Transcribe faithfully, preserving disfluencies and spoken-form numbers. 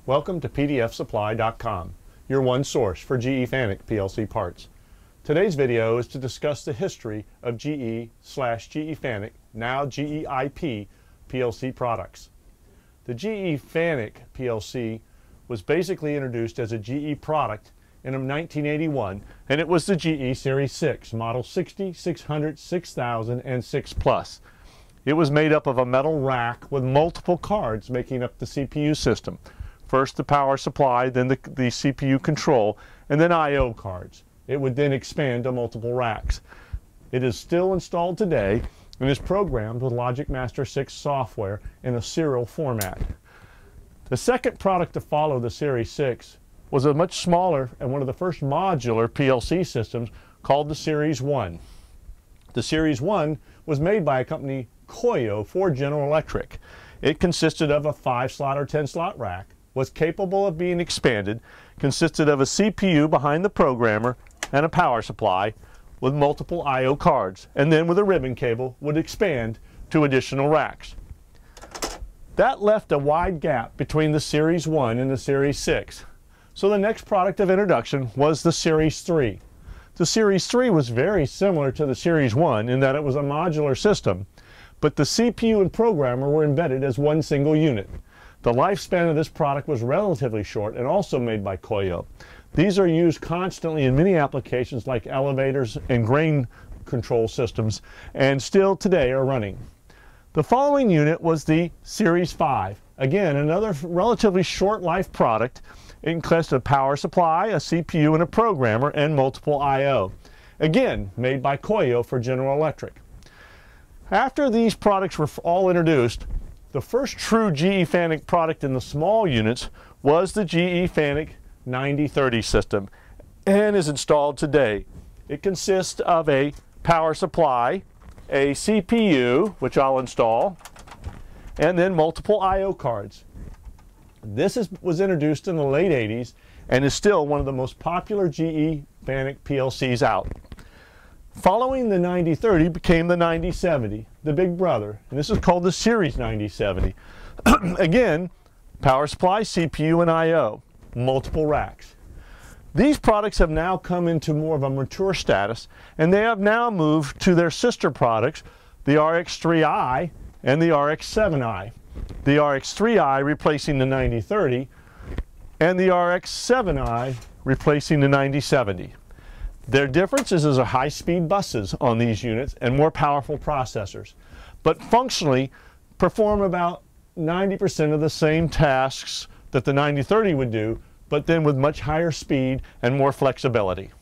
Welcome to P D F supply dot com, your one source for G E Fanuc P L C parts. Today's video is to discuss the history of G E slash G E Fanuc, now G E I P, P L C products. The G E Fanuc P L C was basically introduced as a G E product in nineteen eighty-one, and it was the G E Series six, model sixty, six hundred, six thousand, and six plus. It was made up of a metal rack with multiple cards making up the C P U system. First the power supply, then the, the C P U control, and then I O cards. It would then expand to multiple racks. It is still installed today and is programmed with Logic Master six software in a serial format. The second product to follow the Series six was a much smaller and one of the first modular P L C systems called the Series one. The Series one was made by a company, Koyo, for General Electric. It consisted of a five slot or ten slot rack, was capable of being expanded, consisted of a C P U behind the programmer and a power supply with multiple I O cards, and then with a ribbon cable would expand to additional racks. That left a wide gap between the Series one and the Series six. So the next product of introduction was the Series three. The Series three was very similar to the Series one in that it was a modular system, but the C P U and programmer were embedded as one single unit. The lifespan of this product was relatively short and also made by Koyo. These are used constantly in many applications like elevators and grain control systems, and still today are running. The following unit was the Series five. Again, another relatively short life product. It includes a power supply, a C P U, and a programmer, and multiple I O. Again, made by Koyo for General Electric. After these products were all introduced, the first true G E Fanuc product in the small units was the G E Fanuc ninety thirty system, and is installed today. It consists of a power supply, a C P U, which I'll install, and then multiple I O cards. This is, was introduced in the late eighties and is still one of the most popular G E Fanuc P L Cs out. Following the ninety thirty became the ninety seventy, the big brother, and this is called the Series ninety seventy. Again, power supply, C P U, and I O, multiple racks. These products have now come into more of a mature status, and they have now moved to their sister products, the R X three i and the R X seven i. The R X three i replacing the ninety thirty, and the R X seven i replacing the ninety seventy. Their difference is there are high-speed buses on these units and more powerful processors, but functionally perform about ninety percent of the same tasks that the ninety thirty would do, but then with much higher speed and more flexibility.